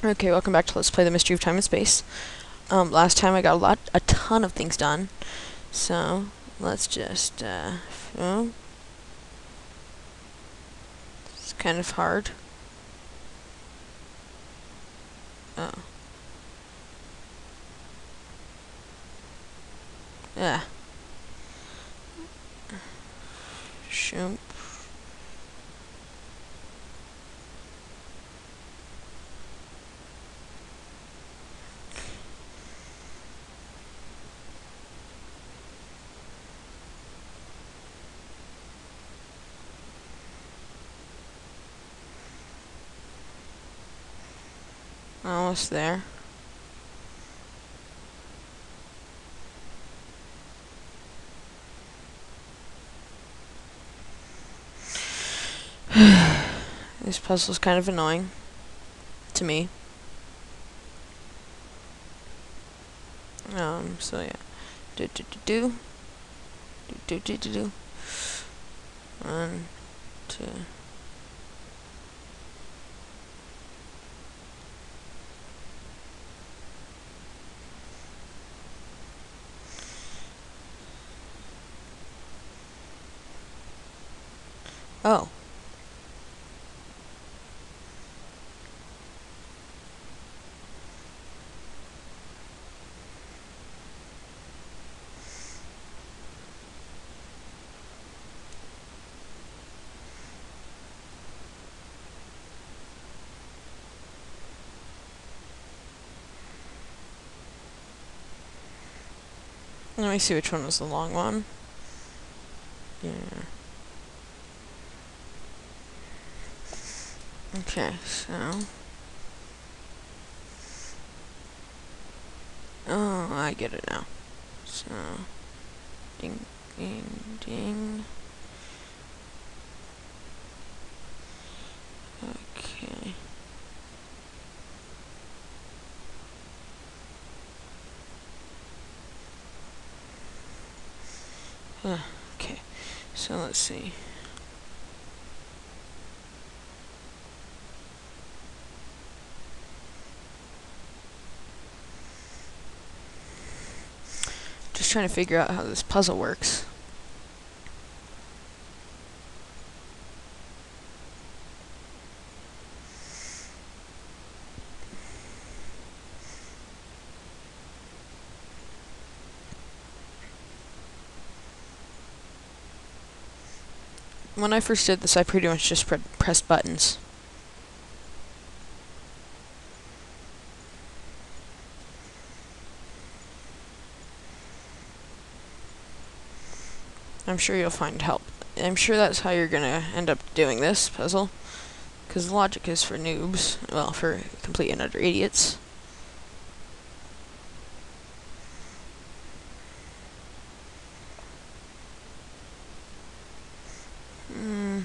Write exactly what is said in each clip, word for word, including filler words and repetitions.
Okay, welcome back to Let's Play the Mystery of Time and Space. Um, last time I got a lot, a ton of things done. So, let's just, uh, oh. It's kind of hard. Oh. Yeah. Shoop. Almost there. This puzzle's kind of annoying. To me. Um, so yeah. Do do do do. Do do do do do. One, two. Oh. Let me see which one was the long one. Yeah. Okay, so. Oh, I get it now. So. Ding, ding, ding. Okay. Uh, okay, so let's see. Just trying to figure out how this puzzle works. When I first did this, I pretty much just pre pressed buttons. I'm sure you'll find help. I'm sure that's how you're gonna end up doing this puzzle. Because the logic is for noobs. Well, for complete and utter idiots. Hmm.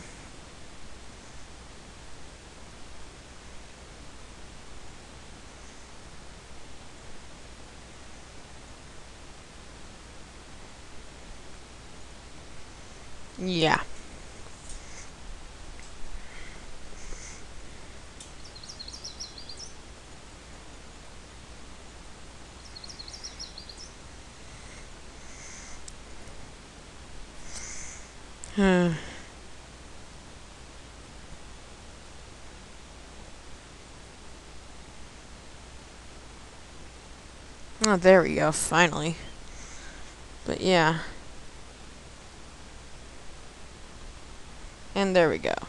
Yeah. Hmm. Oh, there we go, finally. But yeah. And there we go.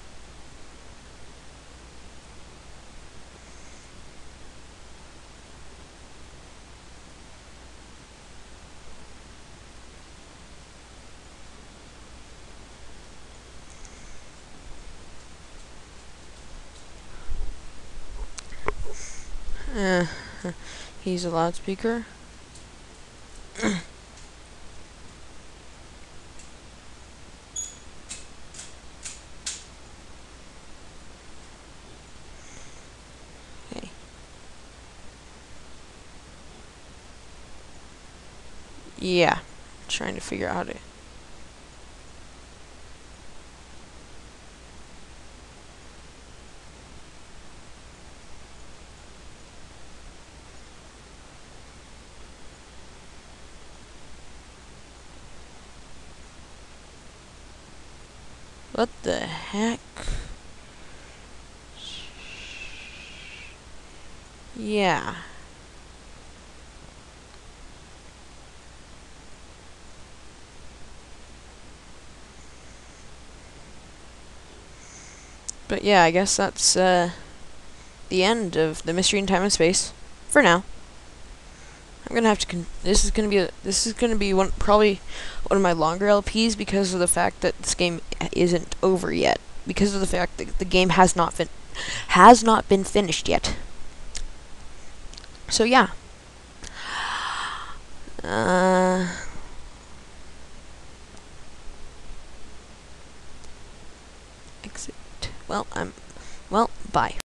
Uh, he's a loudspeaker. Hey. Yeah. Trying to figure out how to... What the heck? Yeah. But yeah, I guess that's uh, the end of the Mystery in Time and Space for now. I'm gonna have to. Con this is gonna be a, this is gonna be one probably one of my longer L Ps because of the fact that this game isn't over yet. Because of the fact that the game has not fin has not been finished yet. So yeah. Uh. Exit. Well, I'm. Well, bye.